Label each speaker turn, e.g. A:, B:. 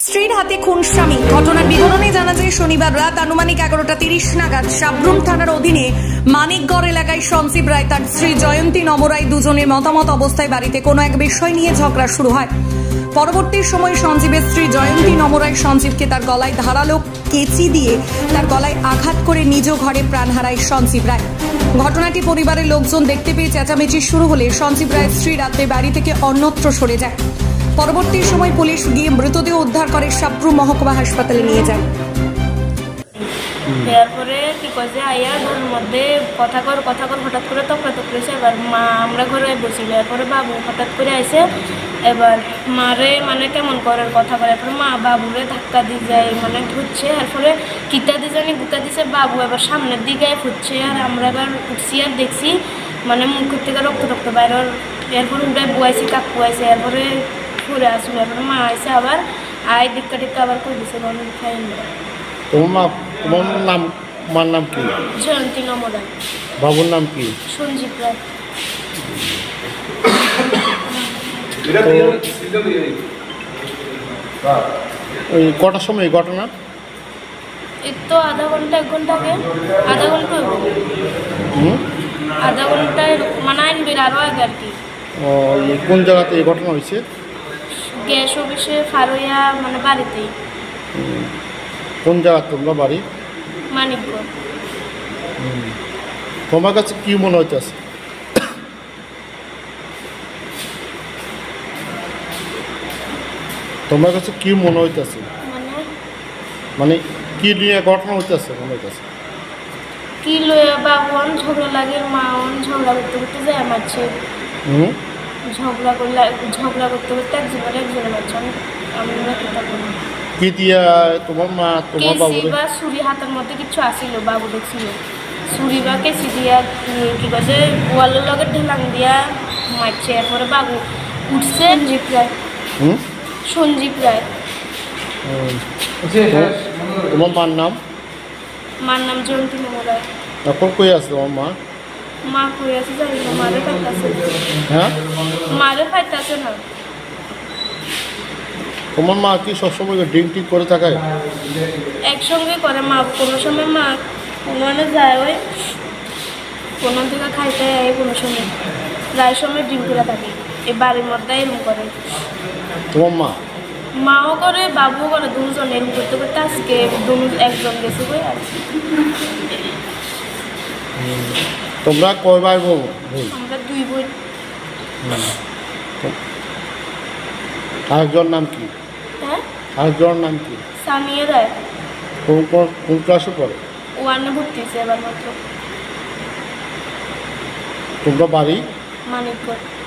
A: স্ত্রীর হাতে খুন স্বামী। ঘটনার বিবরণে জানা যায় শনিবার রাত আনুমানিক 11:30 নাগাদ সাবরুম থানার অধীনে মানিকগড় এলাকায় সঞ্জীব রায় তার স্ত্রী জয়ন্তী নমরাই দুজনের মতামত অবস্থায় বাড়িতে কোনো এক বিষয় নিয়ে ঝগড়া শুরু হয়। পরবর্তী সময় সঞ্জীবের স্ত্রী জয়ন্তী নমরাই সঞ্জীবকে তার গলায় ধারালো কেচি দিয়ে তার গলায় আঘাত করে নিজ ঘরে প্রাণ হারায় সঞ্জীব রায়। ঘটনাটি পরিবারের লোকজন দেখতে পেয়ে চেঁচামেচি শুরু হলে সঞ্জীব রায়ের স্ত্রী রাত্রে বাড়ি থেকে অন্যত্র সরে যায়। পরবর্তী সময় পুলিশ গিয়ে মৃতদেহ উদ্ধার করে সাবরুম মহকুমা হাসপাতালে নিয়ে যায়।
B: তারপরে কি কইছে আইয়া ঘরের মধ্যে কথা কর হঠাৎ করে তকরাতক করেছে। এবার মা আমরা ঘরে বসে এরপরে বাবু হঠাৎ করে আইসে, এবার মারে মানে কেমন করার কথা করে, এরপরে মা বাবুরে ধাক্কা দিয়ে যায় মানে ঘুরছে, এরপরে কিতা দিয়ে জানি গুতা দিছে, বাবু এবার সামনের দিকে ফুটছে। আর আমরা এবার উঠছি আর দেখছি মানে মুখের থেকে রক্ত বাইর। এরপরে উঠে বুয়াইছি কাকু আইসে, এরপরে ঘুরে আসলো, এরপরে মা আইসে আবার আয় টিক্কা আবার করে দিছে খাই।
C: তোমার নাম মার নাম কি?
B: জয়ন্তী নমরাই।
C: বাবুর নাম কি?
B: সঞ্জীব রায়।
C: ওই কটার সময় এই ঘটনা?
B: এই তো আধা ঘন্টা 1 ঘন্টা আগে, আধা ঘন্টা আধা ঘন্টায় মানে আইনবির আরও আগে আর কি।
C: ও কোন জায়গাতে এই ঘটনা হয়েছে?
B: গ্যাস অফিসে ফারুইয়া মানে বাড়িতেই।
C: কোন জায়গা তোমরা বাড়ি?
B: মানিকগড়।
C: তোমার কাছে কি মনে হইতেছে? তোমার কাছে কি মনে হইতেছে? মানে কি নিয়ে ঘটনা হইতেছে মনে হইতেছে?
B: কি লইয়া বাবু ঝগড়া লাগে, মা ঝগড়া করতে যায় মারছে। ঝগড়া করতে একজনের মারছে। আমরা কি থাকবো
C: কি দিয়া তোমার মা তোমার বাবু
B: বা ছুরি হাতের মধ্যে কিছু আসিল, বাবু দেখছিল ছুরি বা কেসি দিয়া কি কাছে ওয়ালের লগে ঢেলাং দিয়া মারছে। এরপরে বাবু উঠছে। সঞ্জীব রায়।
C: তোমার মার নাম?
B: মার নাম জয়ন্তী নমরাই।
C: এখন কই আছে তোমার মা?
B: মা কই আছে জানি না, মারে পাইতাছে।
C: হ্যাঁ,
B: মারে পাইতাছে না।
C: তোমার মা কি সবসময় ড্রিঙ্ক টিক করে থাকায়?
B: একসঙ্গে করে মা, কোনো সময় মা কোনো যায়, ওই কোনো দিকে খাইতে কোনো সময় প্রায় সময় ড্রিঙ্ক করে থাকে। এই বাড়ির মধ্যে এরকম করে।
C: তোমার মা
B: মাও করে বাবুও করে, দুজন এরকম করতে করতে আজকে একজন গেছে বই আর
C: তোমরা কয় ভাই বোন?
B: আমরা 2 বোন।
C: আরেকজন নাম কি?
B: হ্যাঁ,
C: আরেকজনের নাম কি?
B: সামিয়া রায়।
C: কোন ক্লাসে পড়ে?
B: 1 ভর্তি হয়েছে এবার মাত্র।
C: তোমরা বাড়ি?
B: মানিকগড়।